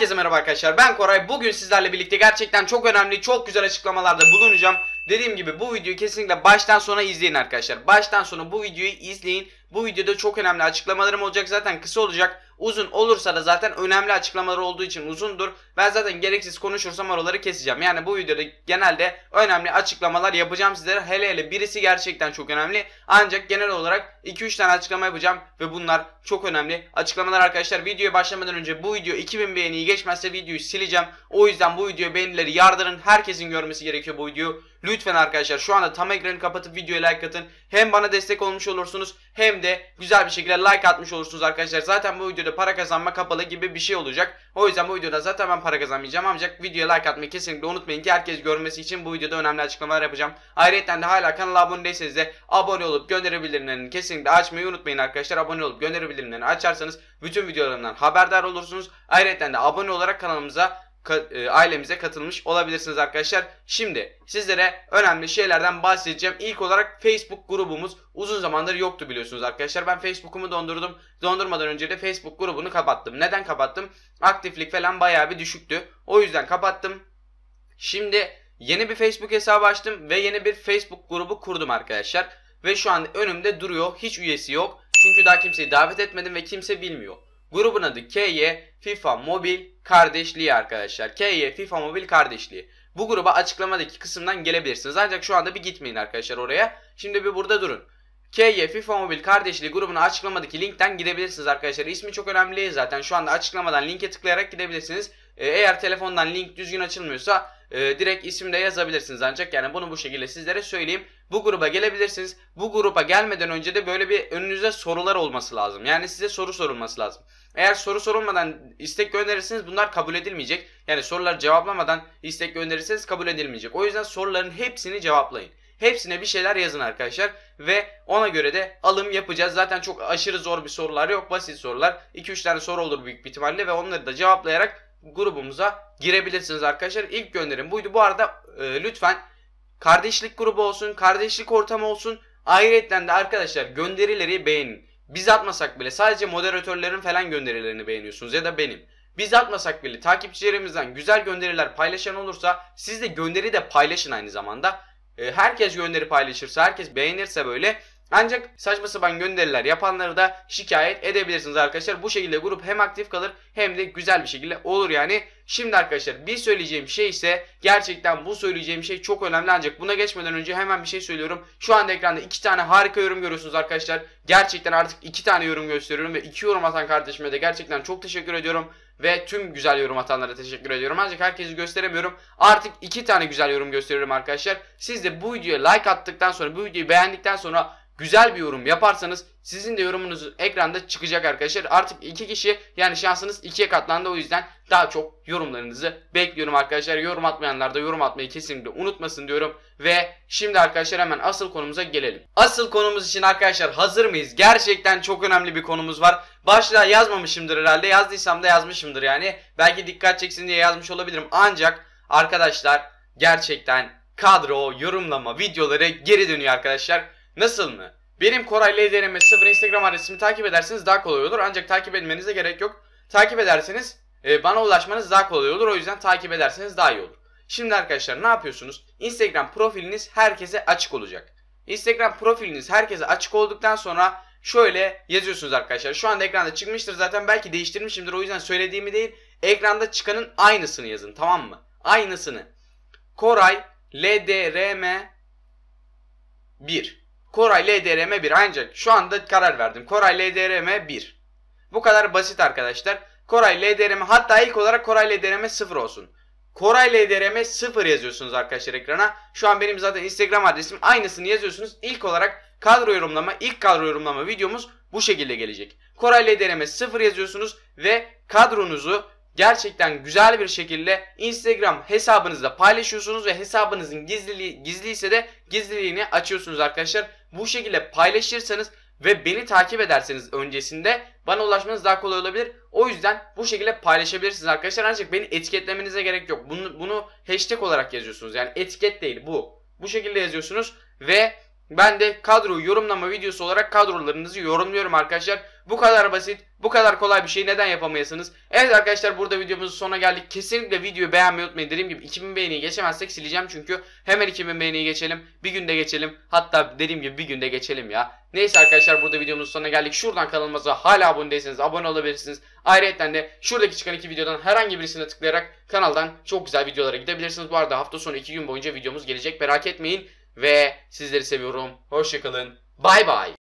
Herkese merhaba arkadaşlar, ben Koray. Bugün sizlerle birlikte gerçekten çok önemli, çok güzel açıklamalarda bulunacağım. Dediğim gibi bu videoyu kesinlikle baştan sona izleyin arkadaşlar. Baştan sona bu videoyu izleyin. Bu videoda çok önemli açıklamalarım olacak. Zaten kısa olacak. Uzun olursa da zaten önemli açıklamalar olduğu için uzundur. Ben zaten gereksiz konuşursam oraları keseceğim. Yani bu videoda genelde önemli açıklamalar yapacağım sizlere. Hele birisi gerçekten çok önemli. Ancak genel olarak 2-3 tane açıklama yapacağım. Ve bunlar çok önemli açıklamalar arkadaşlar. Videoya başlamadan önce bu video 2000 beğeniyi geçmezse videoyu sileceğim. O yüzden bu videoya beğenileri yardırın. Herkesin görmesi gerekiyor bu videoyu. Lütfen arkadaşlar şu anda tam ekranı kapatıp videoya like atın. Hem bana destek olmuş olursunuz hem de güzel bir şekilde like atmış olursunuz arkadaşlar. Zaten bu videoda para kazanma kapalı gibi bir şey olacak. O yüzden bu videoda zaten ben para kazanmayacağım. Ancak videoya like atmayı kesinlikle unutmayın ki herkes görmesi için bu videoda önemli açıklamalar yapacağım. Ayrıca de hala kanala abone değilseniz de abone olup gönderi bildirimlerini kesinlikle açmayı unutmayın arkadaşlar. Abone olup gönderi bildirimlerini açarsanız bütün videolarımdan haberdar olursunuz. Ayrıca de abone olarak kanalımıza ailemize katılmış olabilirsiniz arkadaşlar. Şimdi sizlere önemli şeylerden bahsedeceğim. İlk olarak Facebook grubumuz uzun zamandır yoktu biliyorsunuz arkadaşlar. Ben Facebook'umu dondurdum. Dondurmadan önce de Facebook grubunu kapattım. Neden kapattım? Aktiflik falan bayağı bir düşüktü. O yüzden kapattım. Şimdi yeni bir Facebook hesabı açtım ve yeni bir Facebook grubu kurdum arkadaşlar. Ve şu an önümde duruyor. Hiç üyesi yok. Çünkü daha kimseyi davet etmedim ve kimse bilmiyor. Grubun adı KY FIFA Mobil Kardeşliği arkadaşlar. KY FIFA Mobil Kardeşliği. Bu gruba açıklamadaki kısımdan gelebilirsiniz. Ancak şu anda bir gitmeyin arkadaşlar oraya. Şimdi bir burada durun. KY FIFA Mobil Kardeşliği grubuna açıklamadaki linkten gidebilirsiniz arkadaşlar. İsmi çok önemli değil zaten. Şu anda açıklamadan linke tıklayarak gidebilirsiniz. Eğer telefondan link düzgün açılmıyorsa direkt isimde yazabilirsiniz ancak. Yani bunu bu şekilde sizlere söyleyeyim. Bu gruba gelebilirsiniz. Bu gruba gelmeden önce de böyle bir önünüzde sorular olması lazım. Yani size soru sorulması lazım. Eğer soru sorulmadan istek gönderirseniz bunlar kabul edilmeyecek. Yani soruları cevaplamadan istek gönderirseniz kabul edilmeyecek. O yüzden soruların hepsini cevaplayın. Hepsine bir şeyler yazın arkadaşlar. Ve ona göre de alım yapacağız. Zaten çok aşırı zor bir sorular yok. Basit sorular. 2-3 tane soru olur büyük bir ihtimalle. Ve onları da cevaplayarak grubumuza girebilirsiniz arkadaşlar. İlk gönderim buydu. Bu arada lütfen kardeşlik grubu olsun. Kardeşlik ortamı olsun. Ayrıca de arkadaşlar gönderileri beğenin. Biz atmasak bile sadece moderatörlerin falan gönderilerini beğeniyorsunuz ya da benim. Biz atmasak bile takipçilerimizden güzel gönderiler paylaşan olursa siz de gönderi de paylaşın aynı zamanda. Herkes gönderi paylaşırsa, herkes beğenirse böyle ancak saçma sapan gönderiler yapanları da şikayet edebilirsiniz arkadaşlar. Bu şekilde grup hem aktif kalır hem de güzel bir şekilde olur yani. Şimdi arkadaşlar bir söyleyeceğim şey ise gerçekten bu söyleyeceğim şey çok önemli ancak buna geçmeden önce hemen bir şey söylüyorum. Şu anda ekranda 2 tane harika yorum görüyorsunuz arkadaşlar. Gerçekten artık 2 tane yorum gösteriyorum ve 2 yorum atan kardeşime de gerçekten çok teşekkür ediyorum. Ve tüm güzel yorum atanlara teşekkür ediyorum. Ancak herkesi gösteremiyorum. Artık 2 tane güzel yorum gösteriyorum arkadaşlar. Siz de bu videoya like attıktan sonra, bu videoyu beğendikten sonra güzel bir yorum yaparsanız sizin de yorumunuz ekranda çıkacak arkadaşlar. Artık 2 kişi yani şansınız 2'ye katlandı. O yüzden daha çok yorumlarınızı bekliyorum arkadaşlar. Yorum atmayanlar da yorum atmayı kesinlikle unutmasın diyorum. Ve şimdi arkadaşlar hemen asıl konumuza gelelim. Asıl konumuz için arkadaşlar hazır mıyız? Gerçekten çok önemli bir konumuz var. Başlığa yazmamışımdır herhalde. Yazdıysam da yazmışımdır yani. Belki dikkat çeksin diye yazmış olabilirim. Ancak arkadaşlar gerçekten kadro yorumlama videoları geri dönüyor arkadaşlar. Nasıl mı? Benim Koray LDRM 0 Instagram adresimi takip ederseniz daha kolay olur. Ancak takip etmenize gerek yok. Takip ederseniz bana ulaşmanız daha kolay olur. O yüzden takip ederseniz daha iyi olur. Şimdi arkadaşlar ne yapıyorsunuz? Instagram profiliniz herkese açık olacak. Instagram profiliniz herkese açık olduktan sonra şöyle yazıyorsunuz arkadaşlar. Şu anda ekranda çıkmıştır zaten. Belki değiştirmişimdir. O yüzden söylediğimi değil. Ekranda çıkanın aynısını yazın. Tamam mı? Aynısını. Koray LDRM 1. Koray LDRM 1 ancak şu anda karar verdim. Koray LDRM 1. Bu kadar basit arkadaşlar. Koray LDRM hatta ilk olarak Koray LDRM 0 olsun. Koray LDRM 0 yazıyorsunuz arkadaşlar ekrana. Şu an benim zaten Instagram adresim aynısını yazıyorsunuz. İlk olarak ilk kadro yorumlama videomuz bu şekilde gelecek. Koray LDRM 0 yazıyorsunuz ve kadronuzu gerçekten güzel bir şekilde Instagram hesabınızda paylaşıyorsunuz ve hesabınızın gizliyse de gizliliğini açıyorsunuz arkadaşlar. Bu şekilde paylaşırsanız ve beni takip ederseniz öncesinde bana ulaşmanız daha kolay olabilir. O yüzden bu şekilde paylaşabilirsiniz arkadaşlar. Ancak beni etiketlemenize gerek yok. Bunu hashtag olarak yazıyorsunuz. Yani etiket değil bu. Bu şekilde yazıyorsunuz ve Ben de kadro yorumlama videosu olarak kadrolarınızı yorumluyorum arkadaşlar. Bu kadar basit, bu kadar kolay bir şey neden yapamayasınız? Evet arkadaşlar, burada videomuzun sonuna geldik. Kesinlikle videoyu beğenmeyi unutmayın. Dediğim gibi 2000 beğeniyi geçemezsek sileceğim çünkü. Hemen 2000 beğeniyi geçelim. Bir günde geçelim. Hatta dediğim gibi bir günde geçelim ya. Neyse arkadaşlar, burada videomuzun sonuna geldik. Şuradan kanalımıza hala abone değilseniz abone olabilirsiniz. Ayrıca de şuradaki çıkan iki videodan herhangi birisine tıklayarak kanaldan çok güzel videolara gidebilirsiniz. Bu arada hafta sonu 2 gün boyunca videomuz gelecek. Merak etmeyin. Ve sizleri seviyorum. Hoşçakalın. Bay bay.